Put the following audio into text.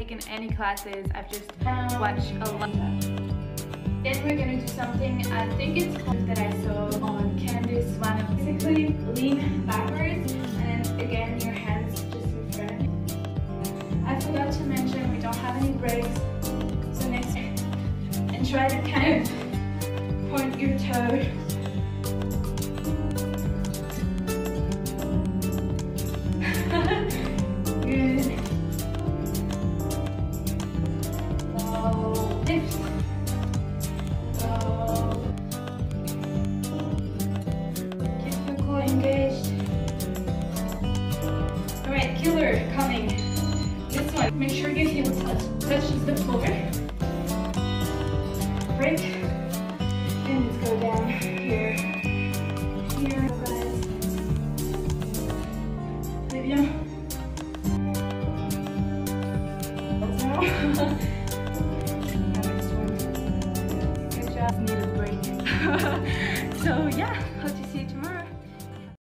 taken any classes. I've just watched a lot. Then we're gonna do something, I think it's called, that I saw on Candice one of, basically lean backwards and again your hands just in front. I forgot to mention we don't have any brakes, so next, and try to kind of point your toe. Good. Lift. Keep your core engaged. Alright, killer coming. This one, make sure your heel touches the floor. Break. And let's go down here. Here, guys. Très bien. Next one. Good job. Need a break. So yeah,